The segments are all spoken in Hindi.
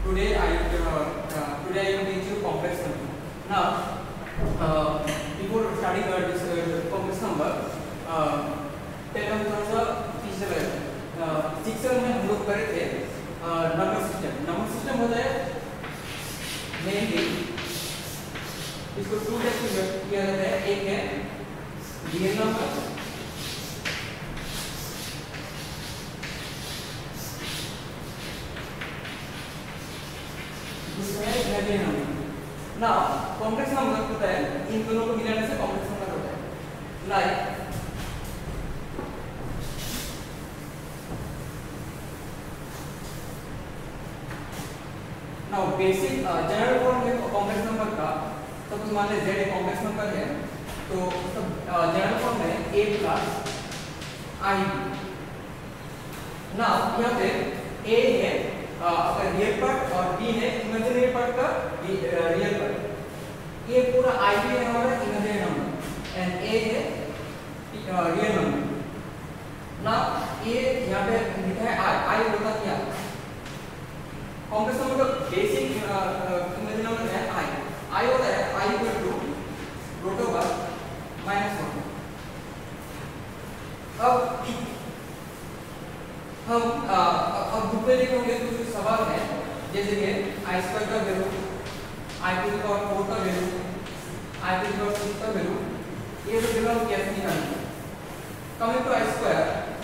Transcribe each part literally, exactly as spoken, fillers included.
today I uh, uh, today I will teach you complex number. Now, uh, before starting uh, this uh, complex number, uh, पहले हम थोड़ा सा पीछे चले जाते। सिक्स में हम लोग करे थे नंबर सिस्टम। नंबर सिस्टम होता है मेनली इसको टू टाइप किया जाता है। एक है रियल नंबर, दूसरा है इमेजिनरी नंबर। ना कॉम्प्लेक्स नंबर होता है, इन दोनों को मिलाने से कॉम्प्लेक्स नंबर होता है। Like now basic general form है कॉम्प्लेक्स नंबर का। सपोज मान लें z एक कॉम्प्लेक्स नंबर है, तो जनरल फॉर्म में a प्लस आई। नाउ यहाँ पे a है अगर रियल पार्ट और b है इमेजिनरी पार्ट का रियल पार्ट। ये पूरा i भी है हमारा इमेजिनरी नंबर एंड a है रियल नंबर। नाउ ये यहाँ पे लिखा है i। i होता क्या? कॉम्प्लेक्स नंबर का बेसिक इमेजिनरी नंबर है i। i होता है i equal to root over minus one. अब हम अब बुक में लिखोगे तो कुछ सवाल है, जैसे कि आई स्क्वायर का value, i to the power four का value, i to the power six का वैल्यू, ये सब वैल्यू हम कैसे निकालेंगे? Coming to i square,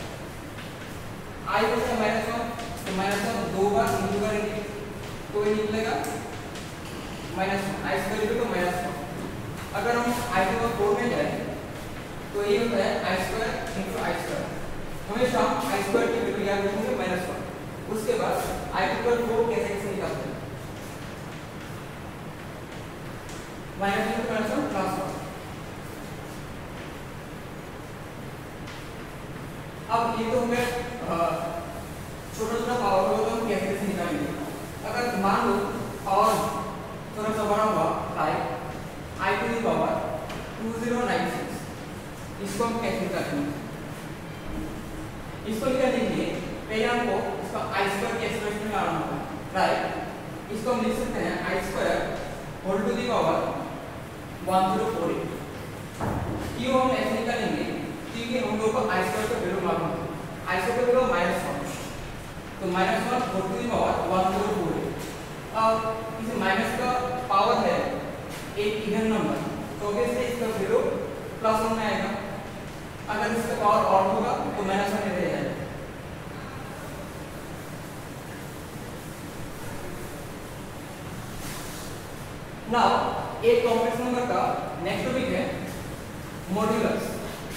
i होता है माइनस वन, तो माइनस वन दो बार इंटू करेंगे तो ये निकलेगा minus one. I square equal to minus one. अगर हम आई टू द फोर में जाए तो ये होता है i square into i square. हमेशा हम आई स्क्वायर की वैल्यू याद रखेंगे माइनस वन। उसके बाद आई टू द फोर कैसे कैसे निकालते हैं? Minus one minus one plus one. अब ये तो हमें छोटा छोटा पावर होगा तो हम कैसे कैसे निकालेंगे? अगर मान लो पावर थोड़ा सा बड़ा हुआ like i to the power two zero nine six, इसको हम कैसे निकालेंगे? इसको निकालने के लिए पहले हमको इसका आई स्क्वायर के एक्सप्रेशन में लाना होगा। राइट, इसको हम लिख सकते हैं i square whole to the power one zero four eight. क्यों हम ऐसे निकालेंगे? क्योंकि हम लोग को आई स्क्वायर का वैल्यू मालूम है। आई स्क्वायर का वैल्यू माइनस वन, तो minus one whole to the power one zero four eight. अब इस माइनस का पावर है एक इवन नंबर, तो ऑब्वियसली इसका वैल्यू प्लस वन में आएगा। अगर इसका पावर ऑड होगा तो माइनस वन में रह जाएगा। नाउ एक कॉम्प्लेक्स नंबर का नेक्स्ट टॉपिक है मॉड्यूलस।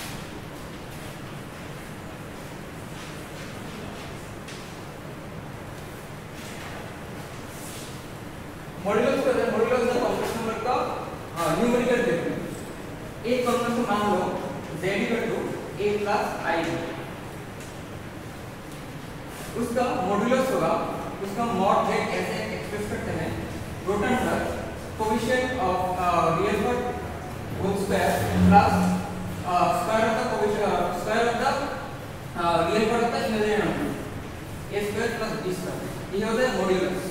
मॉड्यूलस क्या है? मॉड्यूलस है कॉम्प्लेक्स नंबर का न्यूमेरिकल वैल्यू। एक कॉम्प्लेक्स मान लो z equal to a plus i, उसका मॉड्यूलस होगा, उसका मॉड z ऐसे एक्सप्रेस करते हैं root under coefficient of real part whole square plus square of the coefficient square of the real part of the imaginary number, a square plus b square. ये होता है मॉड्यूलस।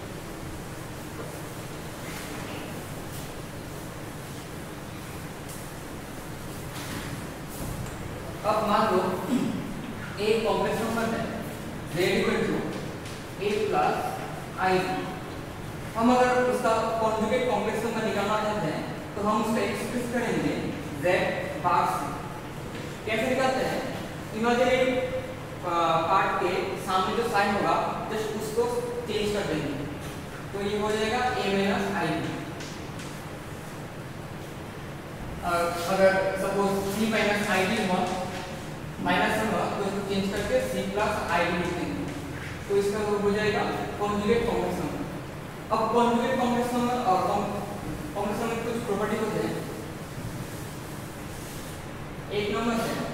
अब मान लो एक कॉम्प्लेक्स नंबर है z equal to a plus i. हम अगर उसका कॉन्जुगेट कॉम्प्लेक्स नंबर निकालना चाहते हैं तो हम उसका एक्सप्रेस करेंगे z बार से। कैसे निकालते हैं? इमेजिनरी पार्ट के सामने जो साइन होगा जस्ट उसको चेंज कर देंगे, तो ये हो जाएगा a माइनस आई। अगर suppose c minus i d हुआ माइनस हुआ तो इसको चेंज करके c प्लस आई डी लिख देंगे, तो इसका वो हो जाएगा कॉन्जुगेट कॉम्प्लेक्स नंबर। अब कॉन्जुगेट कॉम्प्लेक्स नंबर और कॉम्प्लेक्स नंबर की कुछ प्रॉपर्टी होते हैं। एक नंबर है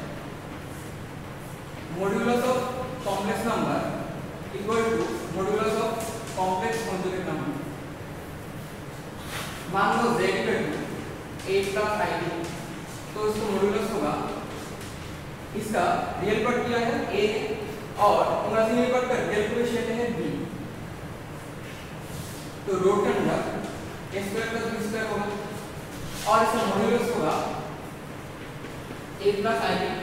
modulus of complex number equal to modulus of complex conjugate number. मान लो z equal to a plus i d, तो इसका मॉड्यूलस होगा, इसका रियल पार्ट क्या है a और इमेजिनरी पार्ट का रियल कोएफिशिएंट है b। तो रूट के अंदर a square plus b square होगा और इसका मॉड्यूलस होगा a plus i b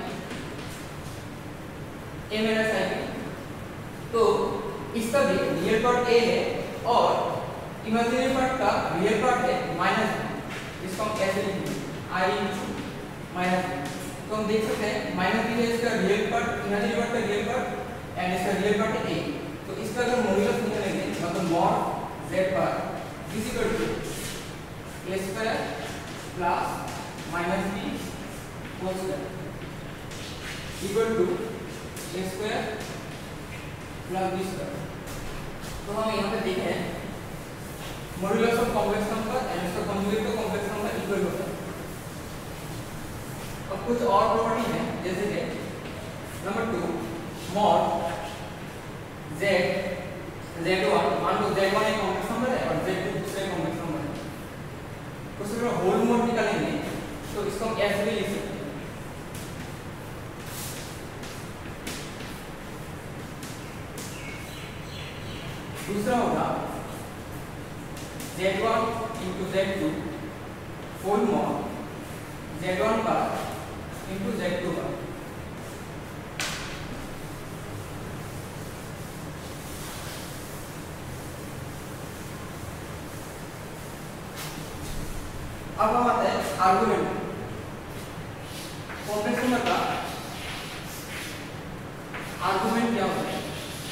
a minus i b. तो इसका भी रियल पार्ट ए है और इमेजिनरी पार्ट का रियल पार्ट है माइनस बी, इसको हम कैसे लिखेंगे आई माइनस बी। तो हम देख सकते हैं माइनस बी है इसका रियल पार्ट, इमेजिनरी पार्ट का रियल पार्ट एंड इसका रियल पार्ट है ए। तो इसका अगर मॉड्यूलस निकालेंगे मतलब mod z bar is equal to a square plus minus b whole square equal to a square plus b square. तो हम यहाँ पे देखें हैं modulus of complex number and इसका कॉन्जुगेट का कॉम्प्लेक्स नंबर इक्वल होता है। अब कुछ और प्रॉपर्टी है जैसे कि number two mod z z one मान लो z वन एक कॉम्प्लेक्स नंबर है और z टू दूसरा कॉम्प्लेक्स नंबर है, तो सिर्फ होल मोड निकालेंगे तो इसको हम ऐसे भी लिख सकते हैं। दूसरा होगा z one into z two whole mod z one bar into z two bar. अब हम आते हैं आर्गुमेंट। कॉम्प्लेक्स नंबर का आर्गुमेंट क्या होता है?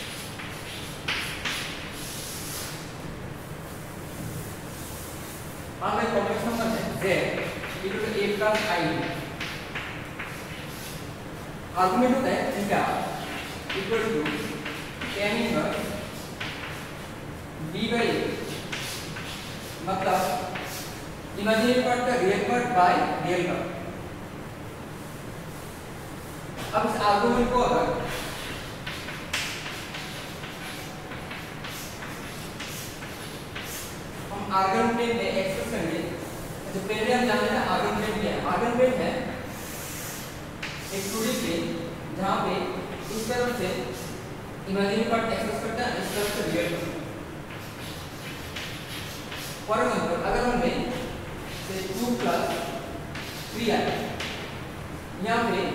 मान लो कॉम्प्लेक्स नंबर है z equal to a plus i। Argument होता है theta equal to tan inverse b by a, मतलब इमेजिनरी पार्ट का real part by real part. अब इस आर्गुमेंट को अगर हम आर्गुमेंट में एक्सप्रेस करेंगे तो पहले हम जानते हैं आर्गुमेंट क्या है। आर्गुमेंट है एक टू डी प्लेन जहां पे इस तरफ से इमेजिनरी पार्ट एक्सप्रेस करता है, इस तरफ से रियल पार्ट। फॉर एग्जांपल अगर हमने टू प्लस थ्री आई यहाँ पे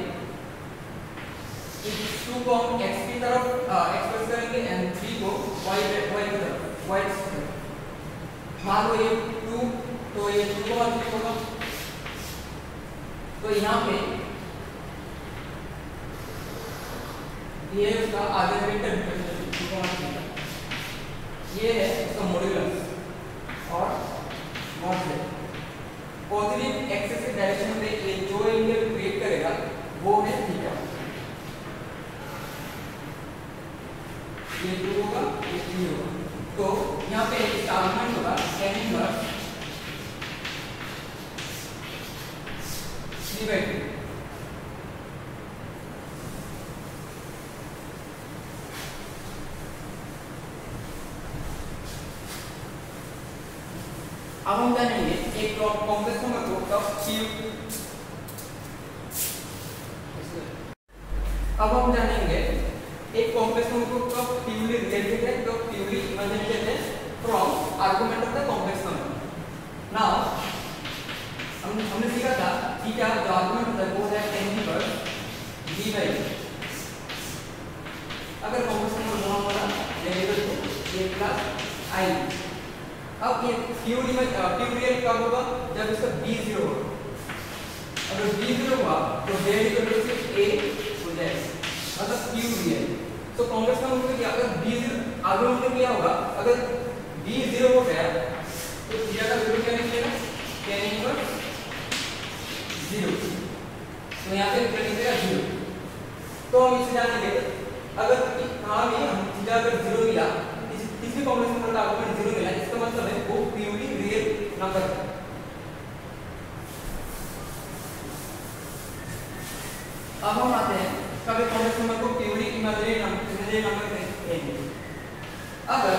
टू को हम x की तरफ एक्सप्रेस करेंगे एंड थ्री को y y की तरफ y की तरफ। मान लो ये टू तो ये टू को थ्री होगा, तो यहाँ पे ये उसका आर्गुमेंट का रिप्रेजेंटेशन ये है इसका मॉड्यूलस और मॉड z। पॉजिटिव एक्सिस के डायरेक्शन में ये जो एंगल क्रिएट करेगा वो है थीटा। ये टू होगा ये थ्री होगा, तो यहाँ पे इसका आर्गुमेंट होगा tan inverse three by two. अब हम जानेंगे एक कॉम्प्लेक्स नंबर को कब क्यू। अब हम जानेंगे एक कॉम्प्लेक्स नंबर को कब क्यूली रिलेटेड है, कब क्यूली इमेजिनरी है from argument of the complex number. Now हम हमने सीखा था थीटा जो आर्गुमेंट होता है वो है tan इनवर्स b बाई अगर कॉम्प्लेक्स नंबर वन वाला वेरिएबल को a प्लस i। अब ये क्यूली में क्यू रियल कब होगा जब इसका b जीरो होगा। अगर b जीरो हुआ तो z इक्वल टू a हो जाएगा मतलब क्यू रियल। तो कॉम्प्लेक्स नंबर में क्या अगर b जीरो आर्गुमेंट में क्या होगा अगर b जीरो हो गया तो थीटा का वैल्यू क्या निकलेगा tan इनवर्स जीरो। तो यहाँ पे क्या निकलेगा जीरो। तो हम इसे जानेंगे अगर कहाँ भी हम थीटा अगर जीरो मिला किसी कॉम्प्लेक्स नंबर का आर्गुमेंट जीरो मिला इसका मतलब है वो प्योरली रियल नंबर है। अब हम आते हैं कभी कॉम्प्लेक्स नंबर को purely imaginary number imaginary number कहेंगे। अगर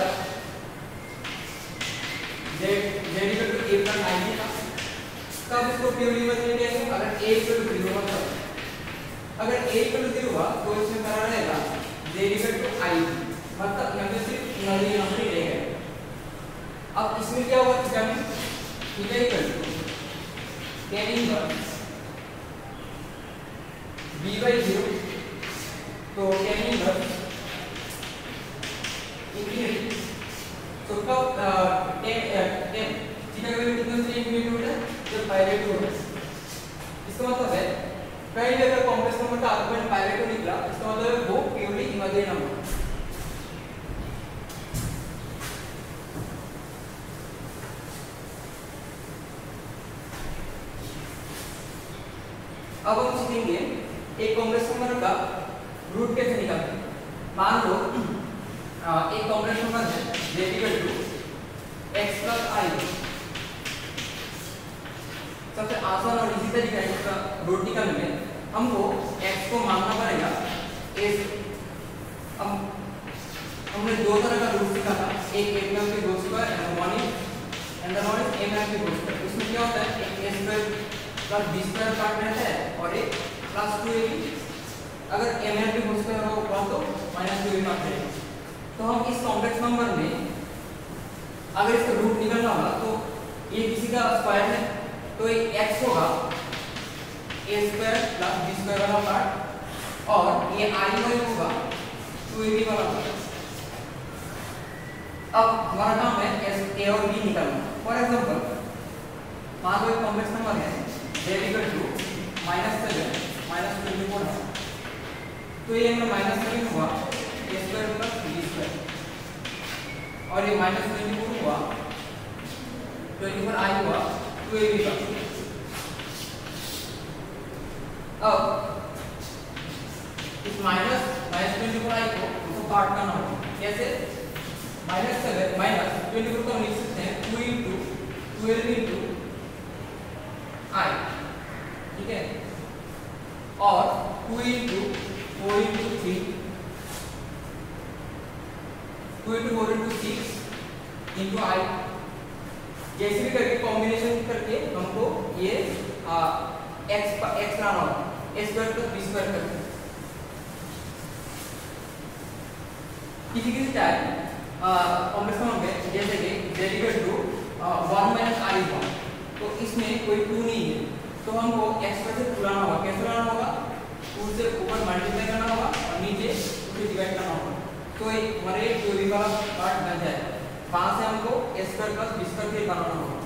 z z equal to a plus i था तब इसको प्योरली इमेजिनरी कहेंगे। अगर a इक्वल टू जीरो हुआ अगर a इक्वल टू जीरो हुआ तो इसमें क्या रहेगा z इक्वल टू i मतलब यहाँ पे सिर्फ इमेजिनरी नंबर ही रहेगा। अब इसमें क्या होगा थीटा में, theta equal to tan inverse b by zero, तो tan इनवर्स इंफिनिटी, तो कब tan tan थीटा का वैल्यू कितना से इंफिनिटी होता है जब पाई बाई टू होता है। इसका मतलब है कहीं भी अगर कॉम्प्लेक्स नंबर का आर्गुमेंट पाई बाई टू निकला, इसका मतलब है वो प्योरली इमेजिनरी नंबर। अब हम सीखेंगे एक कॉम्प्लेक्स नंबर का रूट कैसे निकालते हैं। मान लो एक कॉम्प्लेक्स नंबर है z equal to x plus i. सबसे आसान और इजी तरीका है इसका रूट निकालने में, हमको x को मानना पड़ेगा इस, हम हमने दो तरह का रूट सीखा था, एक a plus b whole square and one is and the one is a minus b whole square. इसमें क्या होता है, एक a square plus b square part रहता है और एक प्लस टू ए बी, अगर a minus b whole square होगा तो minus two a b part रहेगा। तो हम इस कॉम्प्लेक्स नंबर में अगर इसका रूट निकालना होगा तो ये किसी का स्क्वायर है, तो ये x होगा a square plus b square वाला पार्ट और ये i वाई होगा टू ए बी वाला पार्ट। अब हमारा काम है a और b निकालना। फॉर एग्जांपल मान लो एक कॉम्प्लेक्स नंबर है z equal to minus seven minus twenty four है, तो ये हमारा माइनस सेवन हुआ a square plus b square और ये माइनस ट्वेंटी फोर हुआ ट्वेंटी फोर आई हुआ टू ए बी का। अब इस minus minus twenty four i को उसको काट करना होगा, कैसे, minus seven minus twenty four को हम लिख सकते हैं two into twelve into i, ठीक है, और two into four into three, two into four into six into i, जैसे भी करके कॉम्बिनेशन करके हमको ये आ, x x लाना होगा, a square plus b square करके। किसी किसी टाइम कॉम्प्लेक्स नंबर में जैसे कि z equal to one minus i हुआ, तो इसमें कोई टू नहीं है, तो हमको x पर से टू लाना होगा। कैसे लाना होगा, टू से ऊपर मल्टीप्लाई करना होगा और नीचे उसे डिवाइड करना होगा, तो हमारे जो भी वाला पार्ट बन जाएगा। वहां से हमको a square plus b square के बनाना होगा।